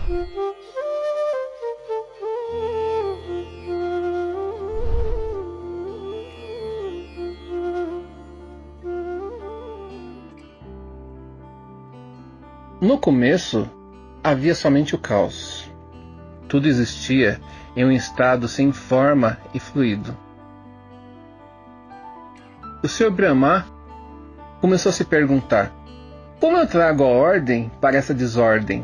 No começo, havia somente o caos. Tudo existia em um estado sem forma e fluido. O Sr. Brahma começou a se perguntar: como eu trago a ordem para essa desordem?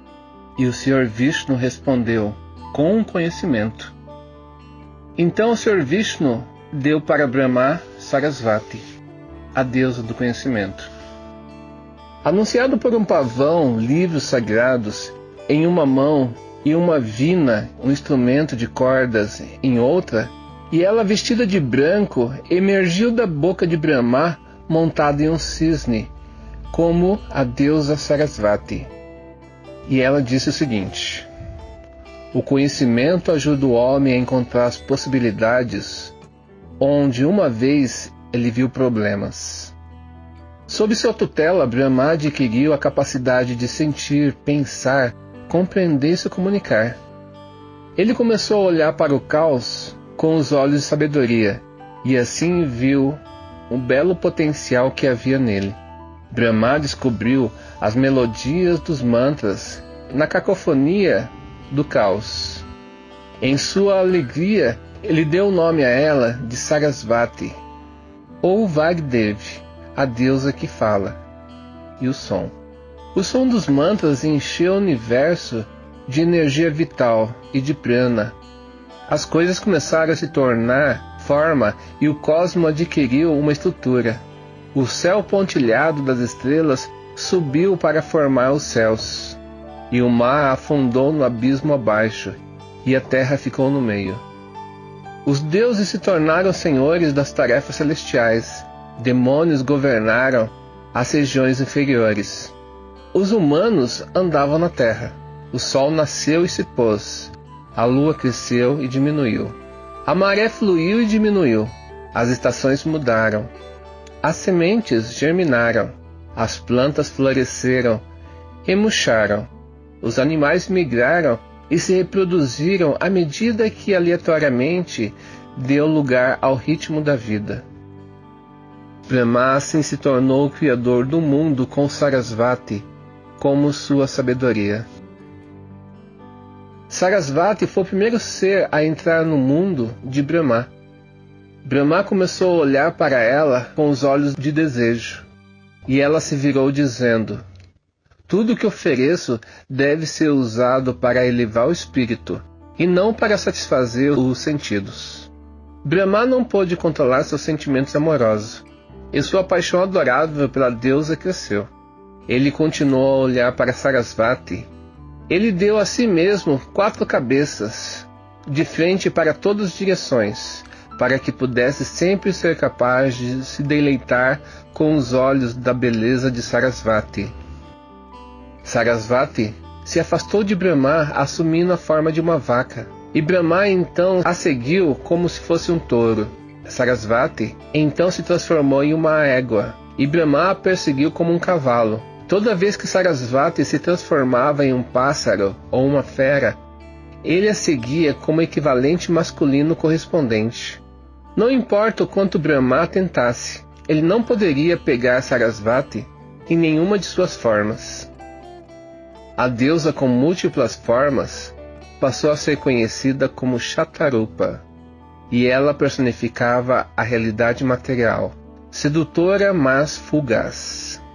E o Sr. Vishnu respondeu: com conhecimento. Então o Sr. Vishnu deu para Brahma Sarasvati, a deusa do conhecimento. Anunciado por um pavão livros sagrados em uma mão e uma vina, um instrumento de cordas, em outra, e ela vestida de branco emergiu da boca de Brahma montada em um cisne, como a deusa Sarasvati. E ela disse o seguinte: o conhecimento ajuda o homem a encontrar as possibilidades onde uma vez ele viu problemas. Sob sua tutela, Brahma adquiriu a capacidade de sentir, pensar, compreender e se comunicar. Ele começou a olhar para o caos com os olhos de sabedoria, e assim viu o belo potencial que havia nele. Brahma descobriu as melodias dos mantras na cacofonia do caos. Em sua alegria, ele deu o nome a ela de Sarasvati, ou Vagdevi, a deusa que fala, e o som. O som dos mantras encheu o universo de energia vital e de prana. As coisas começaram a se tornar forma e o cosmo adquiriu uma estrutura. O céu pontilhado das estrelas subiu para formar os céus, e o mar afundou no abismo abaixo, e a terra ficou no meio. Os deuses se tornaram senhores das tarefas celestiais. Demônios governaram as regiões inferiores. Os humanos andavam na terra. O sol nasceu e se pôs. A lua cresceu e diminuiu. A maré fluiu e diminuiu. As estações mudaram. As sementes germinaram. As plantas floresceram e murcharam. Os animais migraram e se reproduziram à medida que aleatoriamente deu lugar ao ritmo da vida. Brahma assim se tornou o criador do mundo com Sarasvati como sua sabedoria. Sarasvati foi o primeiro ser a entrar no mundo de Brahma. Brahma começou a olhar para ela com os olhos de desejo, e ela se virou dizendo: tudo que ofereço deve ser usado para elevar o espírito, e não para satisfazer os sentidos. Brahma não pôde controlar seus sentimentos amorosos, e sua paixão adorável pela deusa cresceu. Ele continuou a olhar para Sarasvati. Ele deu a si mesmo 4 cabeças, de frente para todas as direções, para que pudesse sempre ser capaz de se deleitar com os olhos da beleza de Sarasvati. Sarasvati se afastou de Brahma assumindo a forma de uma vaca, e Brahma então a seguiu como se fosse um touro. Sarasvati então se transformou em uma égua, e Brahma a perseguiu como um cavalo. Toda vez que Sarasvati se transformava em um pássaro ou uma fera, ele a seguia como equivalente masculino correspondente. Não importa o quanto Brahma tentasse, ele não poderia pegar Sarasvati em nenhuma de suas formas. A deusa com múltiplas formas passou a ser conhecida como Shatarupa, e ela personificava a realidade material, sedutora mas fugaz.